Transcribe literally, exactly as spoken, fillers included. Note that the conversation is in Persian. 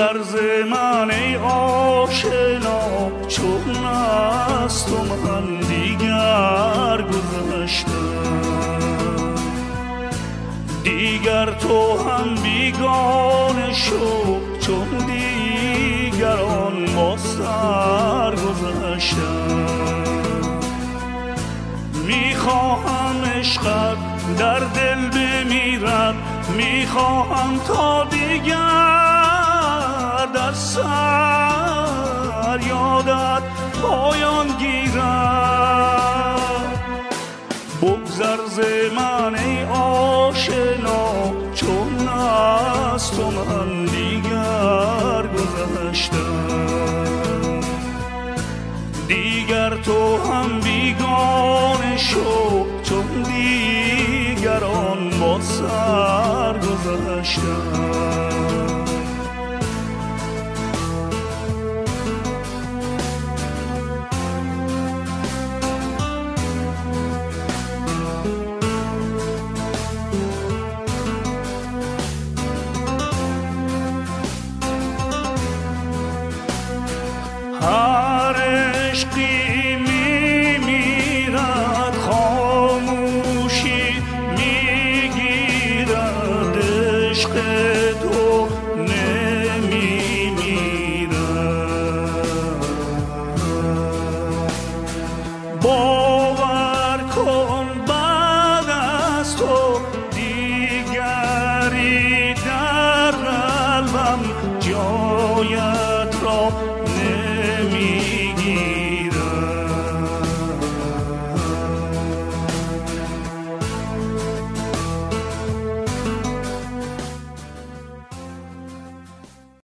بگذر ز من ای آشنا، چون از تو من دیگر گذشتم. دیگر تو هم بیگانه شو، چون دیگران با سر گذشتم. میخواهم عشقت در دل بمیرد، میخواهم تا دیگر در سر یادت پایان گیرد. بگذر ز من ای آشنا، چون از تو من دیگر گذشتم. دیگر تو هم بیگانه شو، چون دیگران با سر گذشتم. هر عشقی میمیرد، خاموشی میگیرد. عشق